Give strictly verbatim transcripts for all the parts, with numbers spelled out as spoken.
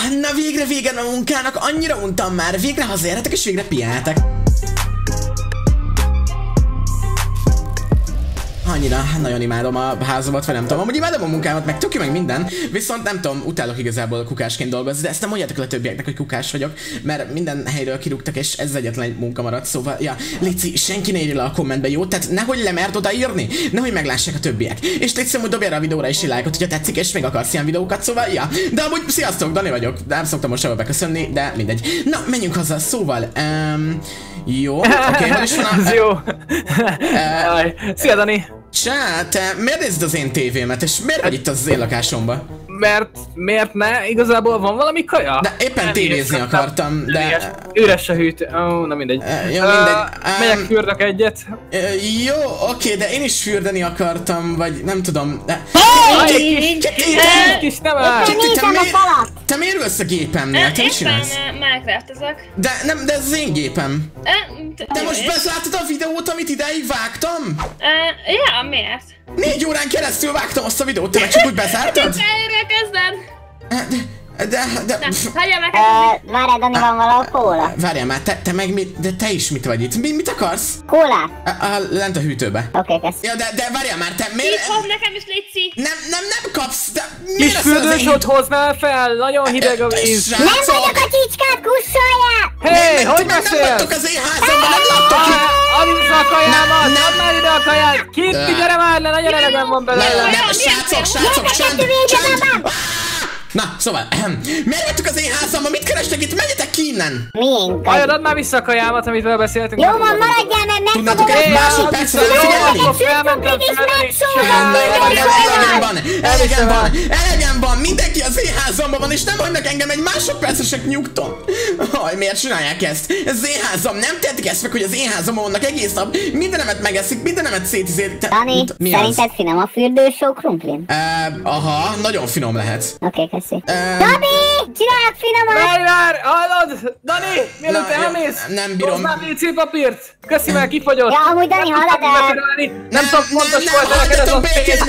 Na végre vége a munkának, annyira untam már, végre hazaérhetek és végre pihenhetek. Annyira, nagyon imádom a házamat, vagy nem tudom, amúgy imádom a munkámat, meg tök jó, meg minden, viszont nem tudom, utálok igazából kukásként dolgozni, de ezt nem mondjátok el a többieknek, hogy kukás vagyok, mert minden helyről kirúgtak, és ez egyetlen egy munka maradt, szóval, ja, Lici, senki ne írja le a kommentbe, jó? Tehát nehogy lemert odaírni, nehogy meglássák a többiek. És Lici, amúgy dobj erre a videóra is egy lájkot, hogyha tetszik, és még akarsz ilyen videókat, szóval, ja. De amúgy, sziasztok, Dani vagyok, nem szoktam most sehol beköszönni, de mindegy. Na, menjünk haza, szóval, um, jó, oké, okay, hol is van a... Jó. Uh, Szia, Dani! Csá, te miért nézed az én tévémet, és miért vagy itt az én lakásomban? Mert, miért ne? Igazából van valami kaja? De éppen nem tévézni akartam, de... Üres, üres a hűtő, ó, oh, na mindegy. Uh, jó, mindegy. Uh, megyek, fürdök egyet. Uh, jó, oké, de én is fürdeni akartam, vagy nem tudom, de... Kis nem áll! Te miért ülsz a gépemnél? Te mit csinálsz? Éppen Minecraftozok. De nem, de ez az én gépem. Te most bezártad a videót, amit ideig vágtam? Ja, miért? Négy órán keresztül vágtam azt a videót, te meg csak úgy bezártad? Előre kezded! De, de, de... Hagyjál meg! Várjál, Dani, van valahol kóla? Várjál már, te, te meg mit, de te is mit vagy itt? Mi, mit akarsz? Kólát? A, a, lent a hűtőbe. Oké, okay, kösz. Ja, de, de várjál már, te miért... Itt hoz nekem is, Léci! Nem, nem, nem kapsz, de... Kis fürdősót hoznál fel, nagyon hideg a víz. Nem vagyok a csicskát, kussoljál! Hé, hogy beszélsz? Nem vagytok az én házamban, nem láttok itt! Add vissza a kajámat, add már ide a kaját! Kitty, gyere már le, nagyon elegem van belőle! Nem, nem, srácok, srácok, csend, csend! Na, szóval, ehem, miért vagytok az én házamban? Mit kerestek itt? Menjetek ki innen! Miénk? Hajad, add már vissza a kajámat, amit vele beszéltünk. Jó van, maradjál, mert megfogom! Tudnátok egy másodpercre figyelni? Elegem van, elegem van, elegem van, mindenki az én házamban van, és nem hagynak engem egy másodpercesek nyugton. Haj, miért csinálják ezt? Ez az én házam, nem tehetik ezt meg, hogy az én házamban vannak egész nap, mindenemet megeszik, mindenemet szétizélik. Dani, szerinted finom a fürdősó krumplin? Aha, nagyon finom lehet. Oké, köszi. Dani, csinálják finomat! Várj már, hallod? Dani, mielőtt elmész, nem bírom. hozzám vé cé papírt. Köszi, mert kifogyott. Ja, amúgy Dani, hallod el? Nem tudok fontos volt neked ez a pénz.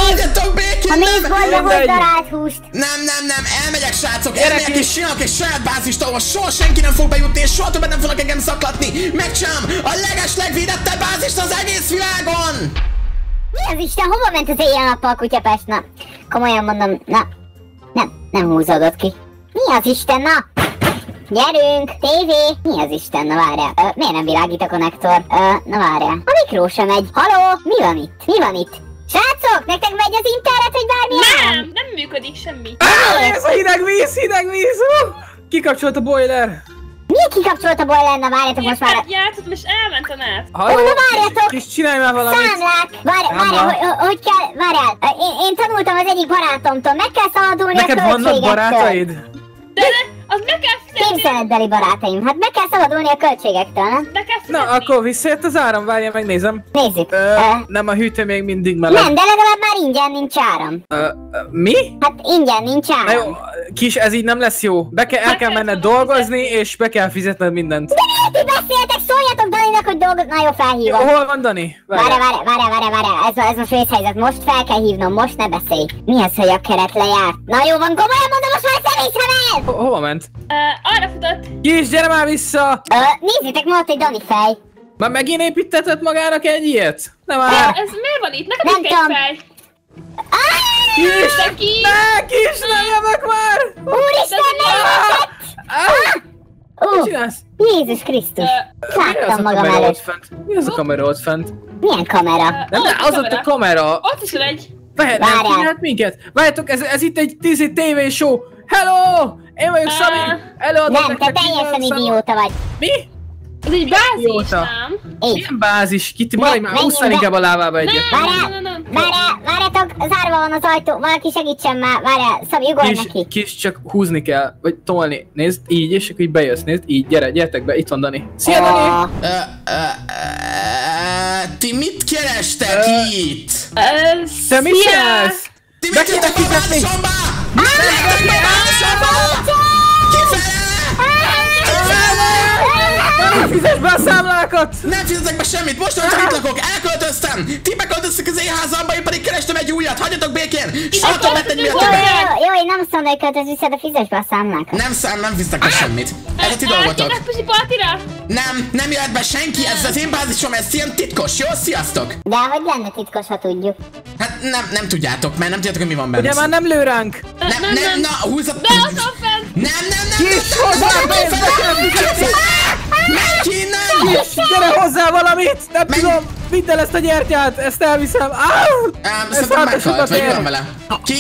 Ha mész boltba, hogy darált húst. Nem, nem, nem, elmegyek, srácok, elmegyek és csinálok egy saját bázist, ahol soha senki nem fog bejutni, és soha többet nem fognak engem zaklatni. Megcsinálom a leges legvédettebb bázist az egész világon! Mi az Isten, hova ment az éjjel-nappal kutyapest? Na, komolyan mondom, na, nem, nem húzódott ki. Mi az Isten, na? Gyerünk, tévé! Mi az Isten, na várjál. Ö, miért nem világít a konnektor? Ö, na várjál. A mikró sem megy. Haló? Mi van itt? Mi van itt? Srácok, nektek megy az internet, hogy bármi? Nem, nem működik semmi. Ah, ez a hideg víz, hideg víz! Uh! Kikapcsolt a boiler. Miért kikapcsolt a boiler? Na várjátok most már. Játszottam és elment a net. Halló, na várjatok! Kis csinálj már valamit. Számlák! Várjál, várjál, hogy, hogy kell, várjál. Én, én tanultam az egyik barátomtól, meg kell szabadulni a költségektől. Neked vannak barátaid? De, de, az meg kell fizetni. Képzeletbeli barátaim, hát meg kell szabadulni a költségektől, nem? Meg kell fizetni. Na, akkor visszajött az áram, várjál, megnézem. Nézzük. Ö, uh, nem, a hűtő még mindig meleg. nem, de legalább már ingyen nincs áram. Ö, mi? Hát ingyen nincs áram. Na jó, kis, ez így nem lesz jó. Be kell, el kell menned dolgozni, és be kell fizetned mindent. De miért ti beszéltek? Szóljatok Daninak, hogy dolgoz... Na jó, felhívom. Hol van Dani? Várjál, várjál, várjál, várjál, várjál. Ez, ez most vészhelyzet. Most fel kell hívnom, most ne beszélj. Mi az, hogy a keret lejárt? Na jó van, komolyan mondom, most már nem hiszem el! Ho hova ment? Uh, arra futott. Kis, gyere már vissza! Ö, nézzétek, ma ott egy Dani fej. Már megint építetett magának egy ilyet? Nem Uh, már! ez miért van itt? Nekem Nem is kell tudom. fej. Kis! Neki. Ne, Kis, ne jövök már! Úristen, megvetett! Mit csinálsz? Jézus Krisztus. Láttam magam kamera ott előtt. fent? Mi az a kamera ott fent? Milyen kamera? Nem, nem, az ott a kamera! Ott is van egy. Vehet, nem Várjál. figyelt minket? Várjátok, ez, ez itt egy tíz tévé show! Hello! Én vagyok Sami! Előadom Nem, te nektek teljesen minden szám- idióta vagy. Mi? Ez egy bázis, Idióta. nem? Így. Milyen bázis? Kitty, maradj már, menjünk ússzál be. inkább a lábába egyet. Nem, Várjál, nem, nem, nem. várjál, várjátok, zárva van az ajtó, valaki segítsen már, várjál, Szabi, ugorj Kis, neki. kis, csak húzni kell, vagy tolni. Nézd, így, és akkor így bejössz, nézd, így, gyere, gyertek be, itt van Dani. Szia, Ó, Dani! Ö, ö, ö, Ti mit kerestek Ö, itt? Uh, Te mit szia! csinálsz? Ti Be mit kell jöttek a fizetni! városomba? Mit jöttek a városomba? Kifele! Dani, fizes be a számlákat! Nem fizetek be semmit, most hogy itt lakok, elköltöztem! Ti beköltöztek az én házamba, én pedig kerestem egy újat, hagyjatok békén! Soha többet egy Jó, miatt jó, többet! jó, jó, én nem azt mondom, hogy költöz vissza, de fizess be a számlákat. Nem szám, nem fizetek be semmit. Ez a ti dolgotok. Elkének pusi partira? Nem, nem jöhet be senki, ez az én bázisom, ez ilyen titkos, jó? Sziasztok! De hogy lenne titkos, ha tudjuk. Hát nem, nem tudjátok, mert nem tudjátok, hogy mi van benne. Ugye már nem lő ránk? Nem, nem, nem, na, húzat! De ott van fenn! Nem, nem, nem, Kis, hozzá pénzt, nekem fizetni! Menj innen! Kis, gyere hozzá valamit! Nem Menj. tudom, vidd el ezt a gyertyát, ezt elviszem. Áh! Um, szerintem meghalt, vagy mi van vele? Kis!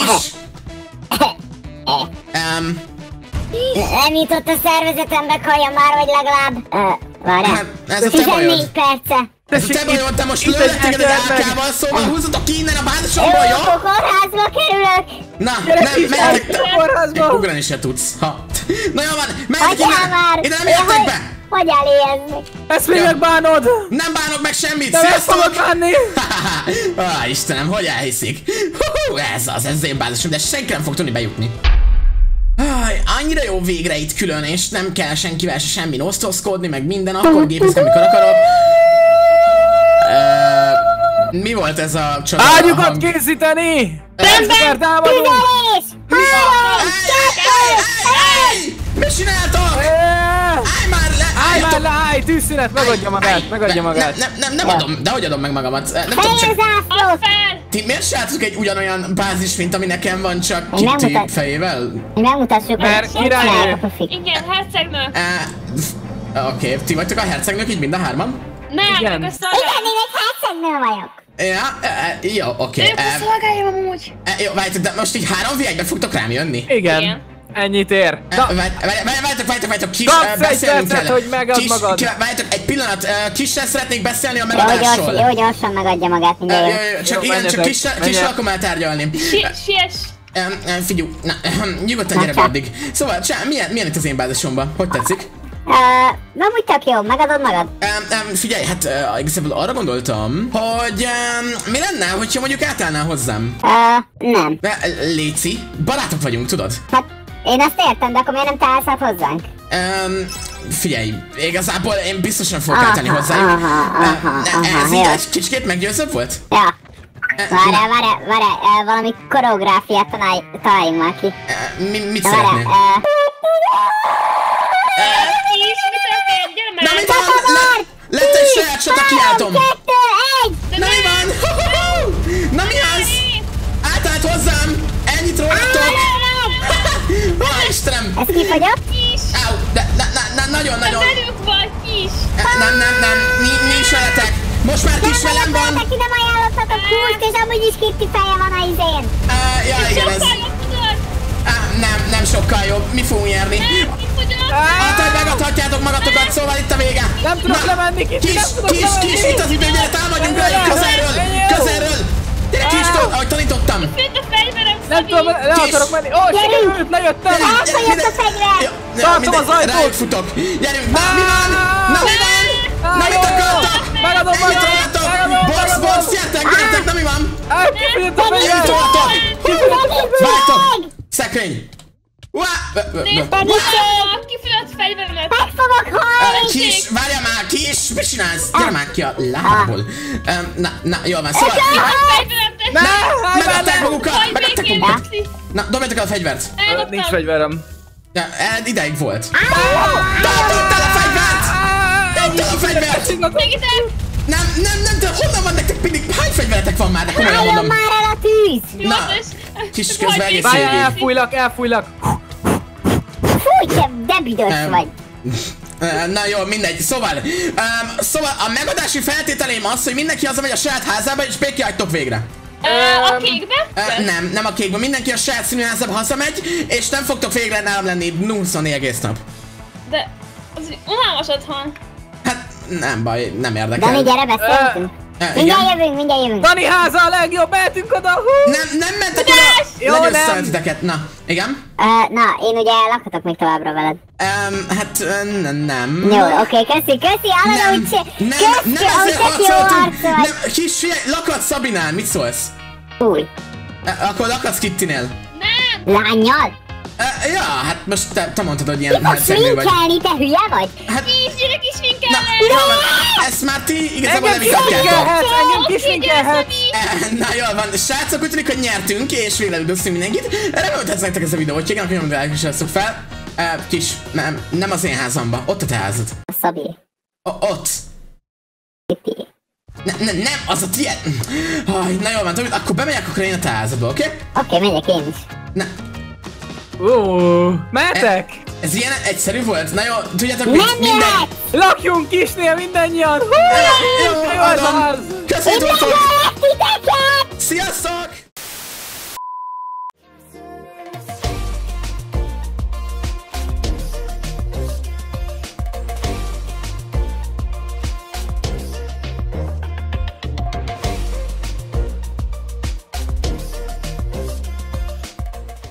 Um, Nem jutott a szervezetembe kaja már, vagy legalább... Uh, várjál. Hát, ez a te tizennégy bajod. perce. ez a te bajod, te most lőlek téged egy á ká-val, szóval húzzatok ki innen a Jó, bázisomból, jó? akkor kórházba kerülök. Na, Gyere nem, Kis, menjetek! elviszem a kórházba! Ugrani se tudsz, ha. Na jó van, menjetek Hagyjál innen! már. Ide nem Én jöttek hogy- be! Hogy elézni? Ezt még Jó. megbánod! Nem bánok meg semmit, De meg sziasztok! fogok bánni! Ah, Istenem, hogy elhiszik? Hú, ez az, ez az én bázisom, de senki nem fog tudni bejutni. Aj, annyira jó végre itt külön, és nem kell senkivel se semmi osztozkodni, meg minden, akkor gépezni, amikor akarok. Uh, mi volt ez a csoda Ágyukat hang? készíteni! Rendben! Szupertámadó! Tüzelés! Három! Ej, ej, ej, ej! Mit csináltok? Állj már le! Állj már álljatok! le, állj! Tűzszünet, megadja magát, megadja magát! Nem, nem, nem adom, de hogy adom meg magamat? Nem tudom, Fején csak... zászlót! Add fel! Ti miért csináltok egy ugyanolyan bázis, mint ami nekem van, csak Én nem Kitty mutat- fejével? Mi megmutassuk, Mert hogy király csinálják ő. a pufik. Igen, hercegnő. Uh, Oké, okay. Ti vagytok a hercegnők így mind a hárman? Nem, Igen. ők a Igen, szolgálják. én egy hercegnő vagyok. Ja, uh, jó, oké. Ők a szolgálják amúgy. Uh, jó, várjátok, de most így három vé egyben fogtok rám jönni? Igen, Igen. ennyit ér. Uh, Na, Várjátok, várjátok, várjátok, kis, Kapsz uh, egy beszélnünk percet, kell. hogy megad Kis, magad. ki- Várjátok, egy pillanat, uh, kissel szeretnék beszélni a Jó, megadásról. gyorsan, jó, gyorsan megadja magát, Uh, mindjárt jó, jön. jó, csak Jó, igen, csak menjetek, kissel, kissel menjek. akarom eltárgyalni. Si- Siess. Um, um, figyelj, na, nyugodtan gyere be addig. Szóval, csá, milyen, milyen itt az én bázisomban? Hogy tetszik? Uh, nem úgy tök jó, megadod magad? Um, um, figyelj, hát uh, igazából arra gondoltam, hogy um, mi lenne, hogyha mondjuk átállnál hozzám? Uh, nem. Uh, Léci, barátok vagyunk, tudod? Hát, én ezt értem, de akkor miért nem te állsz át hozzánk? Um, figyelj, igazából én biztosan fogok Aha, átállni hozzájuk. aha, Uh, aha, ne- aha, Ez így jó. egy kicsikét meggyőzőbb volt? Ja. Uh, Várjál, várjál, várjál, uh, valami koreográfiát találj, találjunk már ki. uh, mi, mit Na, várjál, szeretnél? uh, Kis, mi történt? Gyere Na meg! mit van? Le- Lett egy saját csata kiáltom! kettő, egy! Na mi van? Na mi az? Átállt hozzám! Ennyit rólatok! Ó, Istenem! Ez kifogyott? Kis! Áú, de na, na, na, nagyon, Te nagyon... velük vagy, Kis! Nem, nem, nem, ni- nincs veletek! Most már kis velem van! Neki nem ajánlottatok húst, és amúgy is Kitty feje van a izén. Uh, ja, igen, ez... Sokkal jobb tudod! Uh, nem, nem sokkal jobb. Mi fogunk nyerni? Nem, kifogyott! Hát, hogy megadhatjátok magatokat, szóval itt a vége! Nem tudok lemenni, Kitty, Kis, nem tudok kis, lemenni. kis, itt az idő, gyere, támadjunk Menj rájuk el, közelről! menj el. Közelről! Gyere, kis, Ah. ahogy tanítottam! Főtt a fegyverem, Nem Szabi! tudom, le Kis. akarok menni. Ó, sikerült, lejöttem. Elfogyott a fegyver! Ja, ja, Tartom mindegy, az ajtót. rájuk futok! Gyerünk! Na, mi van? Na, mi van? Na, mit akartok? Megadom Ennyit magam, rólatok! megadom, Box, megadom. box, gyertek, gyertek, na mi van? Á, kifogyott a Ennyit fegyver. rólatok! Vártok! Meg! Szekrény! Uá! Nézd, Uá! a kifogyott fegyveremet! Meg fogok halni! Kis, várjál már, kis, mit csinálsz? Gyere már ki a lábából. Öm, Na, na, jól van, szóval... A fegyverem, te! Ne, állj már Megadták le. magukat! Hagyj Megadták békén, magukat! Kis! Na, dobjátok el a fegyvert! Elkaptam! Nincs fegyverem. Ja, el- ideig volt. Dobtál a fegyvert! Dobtál a fegyvert! Segítek! Nem, nem, nem, de honnan van nektek mindig? Hány fegyveretek van már? De komolyan Álljon mondom. már el a tűz! Na, Nyolcas! kis Hagyj közben egész békén. Várjál, végig. elfújlak, elfújlak. Fúj, te de büdös Em, vagy! Ö, Na jó, mindegy. Szóval, um, szóval a megadási feltételém az, hogy mindenki hazamegy a saját házába, és békén hagytok végre. Ö, A kékbe? Uh, nem, nem a kékben. Mindenki a saját színű házába hazamegy, és nem fogtok végre nálam lenni huszonnégy egész nap. De az egy unalmas otthon. Hát nem baj, nem érdekel. Dani, gyere, beszéltünk! Ö, Mindjárt igen? jövünk, mindjárt jövünk! Dani háza a legjobb, mehetünk oda. Hú. Nem, nem mentek oda! Jó, Legyőztem nem. titeket. Na, igen? Uh, na, én ugye lakhatok még továbbra veled. Um, hát ö, n- nem. Jó, oké, köszi, köszi, Alan, Nem, ahogy se... nem, Köszi, nem ahogy ezzel tök jó harcoltunk! arc vagy! Nem, kis figyelj, lakadsz Szabinál, mit szólsz? Fúj, E, Akkor lakadsz Kittinél. Nem! lányjal? Uh, ja, hát most te, te mondtad, hogy ilyen Ki fog hercegnő vagy. sminkelni, te hülye vagy? Hát, Nincs, gyere kis na, minkelnek! jó van, ezt már ti igazából nem Engem ikatjátok. kisminkelhetsz, engem kisminkelhetsz. Na jól van, srácok, úgy tűnik, hogy nyertünk, és végre üdvözlünk mindenkit. Remélem, hogy tetszett nektek ez a videó, hogy igen, akkor nyomd rá, és fel. Uh, kis, nem, nem az én házamba, ott a te házad. A Szabi. O ott. Pipi. Ne, ne, nem, az a tiéd. Aj, na jól van, Tomi, akkor bemegyek akkor én a te házadba, oké? Okay? Oké, okay, megyek én is. Na, Ó, mehetek? ez ilyen egyszerű volt? Na jó, tudjátok Nem mit? Minden... jöhet! Lakjunk kisnél mindannyian! Hú, Jó, jó az adom. ház! Köszönjük, Üdvözöllek titeket! Sziasztok!